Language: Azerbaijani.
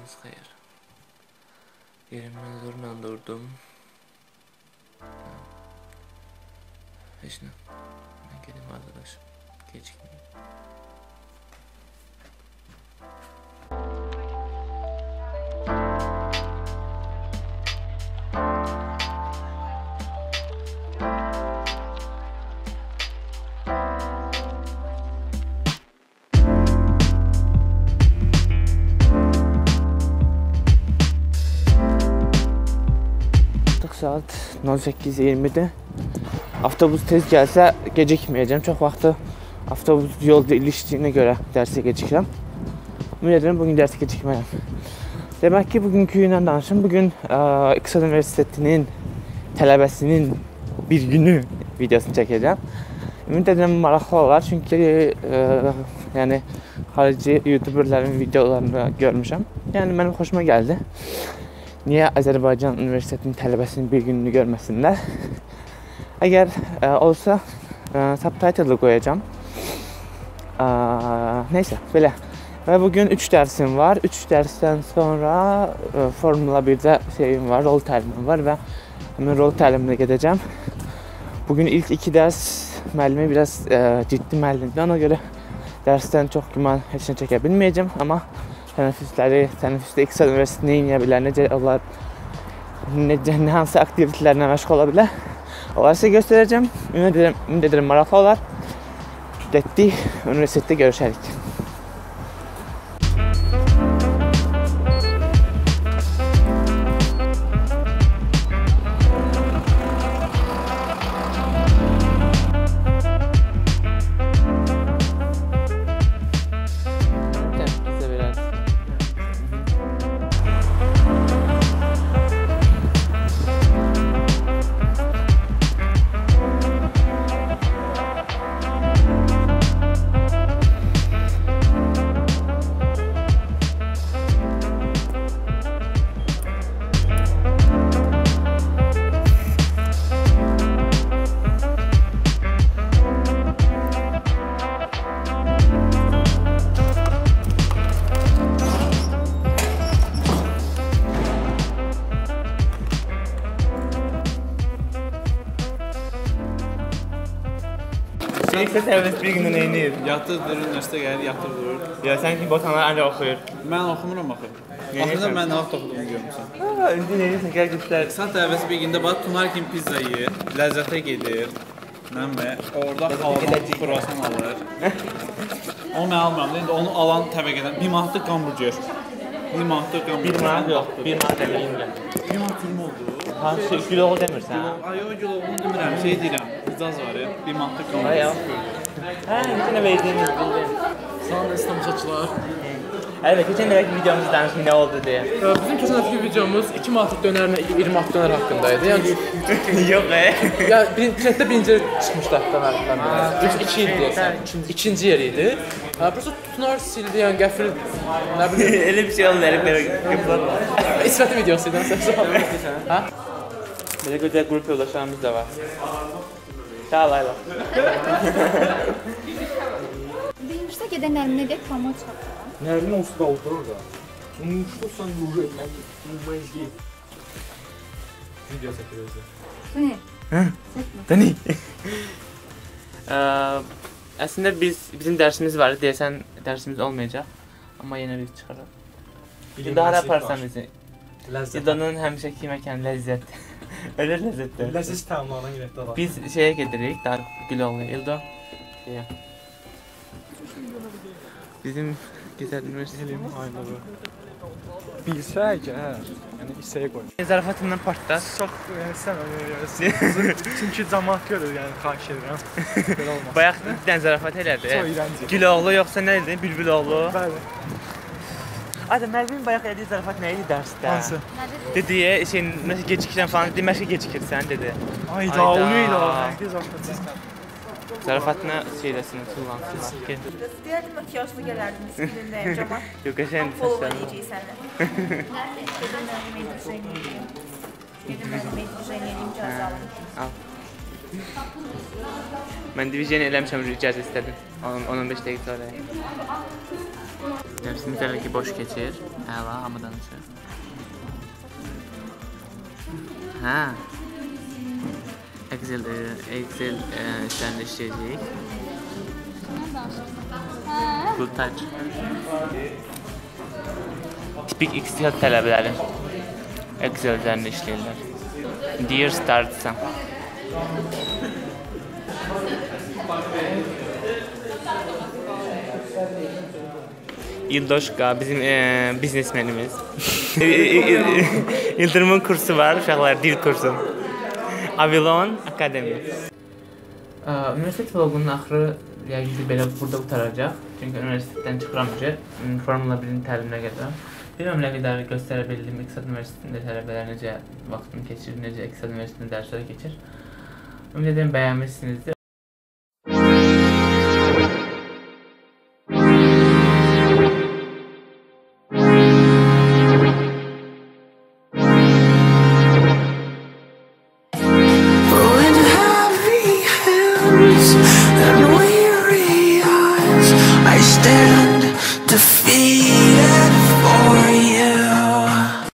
Sabahınız xeyir. Yerimdən zorla durdum. Heç nə. Mən gedim arkadaşım. Gecikməyim. Saat 18:20'de. Avtobus tez gəlsə gecikməyəcəm. Çox vaxtı avtobus yolda ilişdiyinə görə dərsə gecikirəm. Ümid edirəm bugün dərsə gecikmərəm. Demək ki, bugünkü ilə danışım. Bugün İqtisad Universitetinin tələbəsinin bir günü videosunu çəkəcəm. Ümid edirəm maraqlı olar, çünki yəni xarici youtuberlərin videolarını görmüşəm. Yəni mənim xoşuma gəldi. Niyə Azərbaycan Universitetinin tələbəsinin bir gününü görməsinlər? Əgər olsa subtitle qoyacağam. Neysə, belə. Və bugün 3 dərsim var. 3 dərsdən sonra Formula 1-də şeyim var, rol təlimim var və həmin rol təliminə gedəcəm. Bugün ilk 2 dərs müəllimi biraz ciddi müəllimdir. Ona görə dərsdən çox güman heç nə çəkə bilməyəcəm, amma tənəffüsdə İqtisad Universitetini eləyə bilər, necə onlar hansı aktivitetlərlə məşğul ola bilər. Onları sizə göstərəcəm. Ümid edirəm maraqlı olar. Getdik, universitetdə görüşərik. İlk tələbəsi bir gündə neyniyir? Yatır durur, üniversitə gəlir, yatır durur. Ya sən ki, botanları ancaq oxuyur. Mən oxumuram axı. Axırda mən nə vaxt oxuduğumu görmüsən. İndi neyirsən, gəl güclər. Sən tələbəsi bir gündə bax, tunar kimi pizza yeyir, ləzzətə gedir. Mənbə, orada xaladan kruasan alır. Onu mən almıram, indi onu alan təbəqədən 1 manatlıq hamburger. 1 manatlıq hamburger. 1 manat yox, 1 manat deməyimlə. 1 manat film oldu. Hansı kiloğu demirsən? Ay, o kiloğunu demirəm, şey deyirəm. İcaz var ya, 1 manatlıq hamburger. Ay, yox. Keçən verdiyimiz bildim. Sağ olun, istəmişəkçilər. Əlbəttə, keçən dəfəki videomuz danışın nə oldu deyə. Bizim keçən dəfəki videomuz 2 manatlıq dönərlə 20 manatlıq dönər haqqındaydı. Yəni yox, ya birinci birinci çıxmışdı hətta məndən. 2 il deyəsən. İkinci yer idi. Prosta tutunar sildi, yəni qəfil nə bilim. Elə bir şey oldu, elə İsrəti videosu idi, sən sağ. Hə? Belə gözəl qrup yoldaşlarımız da var. Sağ ol, Ayla. Deymişdə gedən Nərminə deyək, promo çıxartdı. Nərmin olsa da olur orada. Unutulsan Nuru etmək, unutmayız deyil. Video çəkir özü. Bu ne? Hə? Dəni. Əslində bizim dərsimiz var, deyəsən dərsimiz olmayacaq. Amma yenə biz çıxaraq. Daha da aparsan bizi. İldanın həmişəki məkan ləzzət. Elə ləzzətdir. Ləzzət təminlanan yerdə var. Biz şeyə gedirik, Dar Güloğlu, İldo. Bizim Gözəl Üniversitetim. Aynen bu. Bilsək ki, hə, yəni hissəyə qoy. Zarafatından partlar. Çox, yəni sən onu çünki cəmaət görür, yəni xahiş edirəm. Belə olmaz. Bayaq bir dənə zarafat elədi. Çox iyrənc. Güloğlu yoxsa nə idi? Bülbüloğlu. Bəli. Ayda müəllimin bayaq elədiyi zarafat nə idi dərsdə? Hansı? Dedi, məsələn gecikirsən falan, dedi, məşqə gecikirsən, dedi. Ayda, o neydi o? Hər zarafatsız. Zarafatına şeyləsin, tullansın. Deyərdim, makiyajlı gələrdiniz, filmdəyim, cəmat. Yox, qəşəng Follow səslər. edəcəyik sənlə. Gedim mənim medrusayını edeyim. Gedim mənim medrusayını edeyim, icazə alın. Al. Mən diviziyon eləmişəm, icazə istədim. 10-15 dəqiqə sonra. Dərsimiz hələ ki boş keçir. Əla, hamı danışır. Hə. Excel işlərində işləyəcəyik. Good touch. Tipik iqtisad tələbələri Excel üzərində işləyirlər. Dear startsa. Yıldoşka bizim biznesmenimiz. Yıldırımın kursu var, uşaqlar dil kursu. Avilon Akademi. Üniversitet vlogunun axırı yəqin ki belə burada qutaracaq. Çünki üniversitetdən çıxıram ki, Formula 1-in təliminə gedirəm. Bilməm nə qədər göstərə bildim İqtisad Üniversitetində tələbələr necə vaxtını keçirir, necə İqtisad Üniversitetində dərslər keçir. Ümid edirəm bəyənmişsinizdir.